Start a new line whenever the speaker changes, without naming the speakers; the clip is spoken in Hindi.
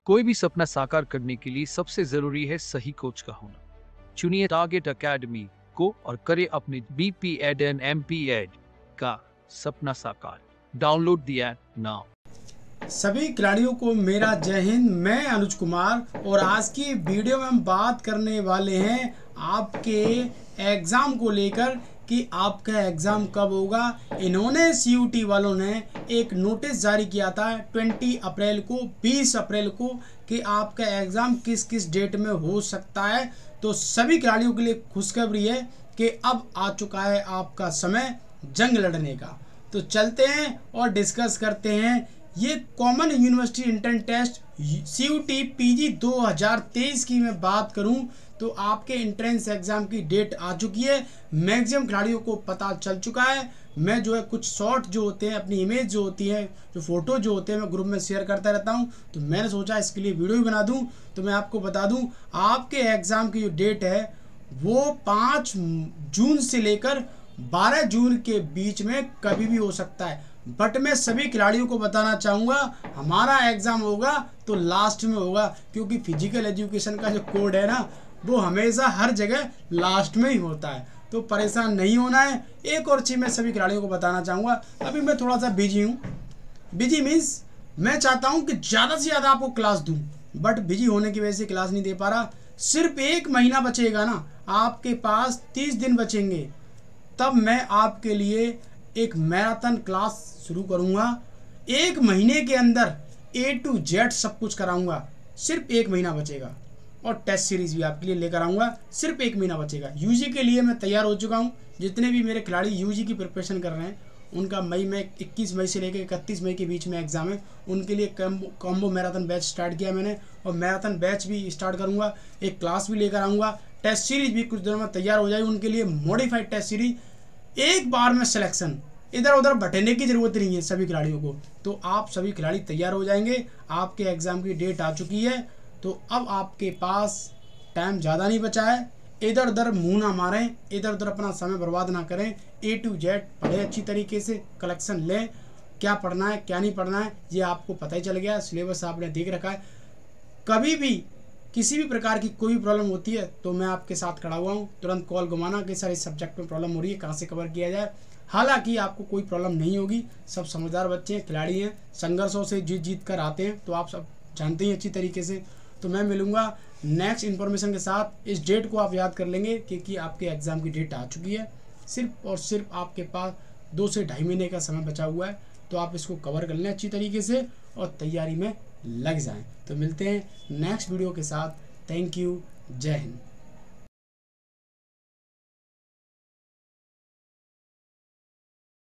कोई भी सपना साकार करने के लिए सबसे जरूरी है सही कोच का होना। चुनिए टारगेट एकेडमी को और करें अपने BP Ed and MP Ed का सपना साकार। Download the app now.
सभी खिलाड़ियों को मेरा जय हिंद। मैं अनुज कुमार और आज की वीडियो में हम बात करने वाले हैं आपके एग्ज़ाम को लेकर कि आपका एग्ज़ाम कब होगा। इन्होंने CUT वालों ने एक नोटिस जारी किया था 20 अप्रैल को 20 अप्रैल को कि आपका एग्ज़ाम किस किस डेट में हो सकता है। तो सभी खिलाड़ियों के लिए खुशखबरी है कि अब आ चुका है आपका समय जंग लड़ने का। तो चलते हैं और डिस्कस करते हैं। ये common university entrance test CUT PG 2023 की मैं बात करूं तो आपके एंट्रेंस एग्जाम की डेट आ चुकी है। मैक्सिमम खिलाड़ियों को पता चल चुका है। मैं जो है कुछ शॉर्ट जो होते हैं, अपनी इमेज जो होती है, जो फोटो जो होते हैं, मैं ग्रुप में शेयर करता रहता हूं। तो मैंने सोचा इसके लिए वीडियो भी बना दूं। तो मैं आपको बता दूं आपके एग्ज़ाम की जो डेट है वो 5 जून से लेकर 12 जून के बीच में कभी भी हो सकता है। बट मैं सभी खिलाड़ियों को बताना चाहूँगा हमारा एग्ज़ाम होगा तो लास्ट में होगा, क्योंकि फिजिकल एजुकेशन का जो कोड है ना वो हमेशा हर जगह लास्ट में ही होता है। तो परेशान नहीं होना है। एक और चीज़ मैं सभी खिलाड़ियों को बताना चाहूँगा, अभी मैं थोड़ा सा बिजी हूँ। बिजी मीन्स मैं चाहता हूँ कि ज़्यादा से ज़्यादा आपको क्लास दूँ, बट बिजी होने की वजह से क्लास नहीं दे पा रहा। सिर्फ 1 महीना बचेगा ना, आपके पास 30 दिन बचेंगे, तब मैं आपके लिए एक मैराथन क्लास शुरू करूंगा। 1 महीने के अंदर A to Z सब कुछ कराऊंगा। सिर्फ 1 महीना बचेगा और टेस्ट सीरीज भी आपके लिए लेकर आऊँगा। सिर्फ 1 महीना बचेगा। UG के लिए मैं तैयार हो चुका हूँ। जितने भी मेरे खिलाड़ी UG की प्रिपरेशन कर रहे हैं उनका मई में 21 मई से लेकर 31 मई के बीच में एग्ज़ाम है। उनके लिए कॉम्बो मैराथन बैच स्टार्ट किया मैंने और मैराथन बैच भी स्टार्ट करूँगा। एक क्लास भी लेकर आऊँगा। टेस्ट सीरीज भी कुछ दिनों में तैयार हो जाएगी उनके लिए, मॉडिफाइड टेस्ट सीरीज। एक बार में सिलेक्शन, इधर उधर भटकने की ज़रूरत नहीं है सभी खिलाड़ियों को। तो आप सभी खिलाड़ी तैयार हो जाएंगे। आपके एग्ज़ाम की डेट आ चुकी है, तो अब आपके पास टाइम ज़्यादा नहीं बचा है। इधर उधर मुंह ना मारें, इधर उधर अपना समय बर्बाद ना करें। A to Z पढ़ें अच्छी तरीके से, कलेक्शन लें। क्या पढ़ना है क्या नहीं पढ़ना है ये आपको पता ही चल गया, सिलेबस आपने देख रखा है। कभी भी किसी भी प्रकार की कोई भी प्रॉब्लम होती है तो मैं आपके साथ खड़ा हुआ हूँ। तुरंत कॉल घुमाना कि सर इस सब्जेक्ट में प्रॉब्लम हो रही है, कहाँ से कवर किया जाए। हालांकि आपको कोई प्रॉब्लम नहीं होगी। सब समझदार बच्चे हैं, खिलाड़ी हैं, संघर्षों से जीत जीत कर आते हैं, तो आप सब जानते हैं अच्छी तरीके से। तो मैं मिलूँगा नेक्स्ट इन्फॉर्मेशन के साथ। इस डेट को आप याद कर लेंगे क्योंकि आपके एग्ज़ाम की डेट आ चुकी है। सिर्फ और सिर्फ आपके पास 2 से ढाई महीने का समय बचा हुआ है, तो आप इसको कवर कर लें अच्छी तरीके से और तैयारी में लग जाएं। तो मिलते हैं नेक्स्ट वीडियो के साथ। Thank you. जय हिंद।